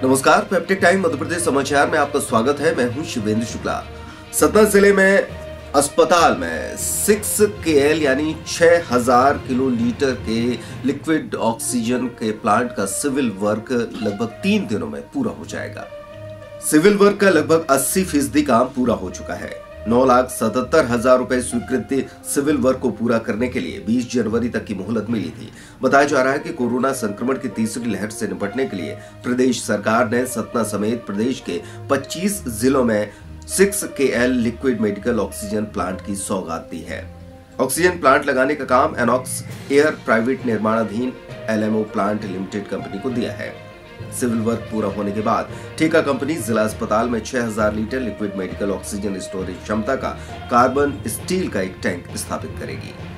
नमस्कार, peptic time Madhya Pradesh समाचार में आपका स्वागत है। मैं हूं शिवेंद्र शुक्ला। सतना जिले में अस्पताल में 6KL यानी 6000 किलोलीटर के लिक्विड ऑक्सीजन के प्लांट का सिविल वर्क लगभग 3 दिनों में पूरा हो जाएगा। सिविल वर्क का लगभग 80% काम पूरा हो चुका है। 9,77,000 रुपए स्वीकृति सिविल वर्क को पूरा करने के लिए 20 जनवरी तक की मोहलत मिली थी। बताया जा रहा है कि कोरोना संक्रमण की तीसरी लहर से निपटने के लिए प्रदेश सरकार ने सतना समेत प्रदेश के 25 जिलों में 6KL liquid medical oxygen plant की सौगात दी है। ऑक्सीजन प्लांट लगाने का काम एनॉक्स एयर प्राइवेट निर्माणाधीन LMO प्लांट लिमिटेड कंपनी को दिया है। सिविल वर्क पूरा होने के बाद ठेका कंपनी जिला अस्पताल में 6000 litre liquid medical oxygen storage क्षमता का कार्बन स्टील का एक टैंक स्थापित करेगी।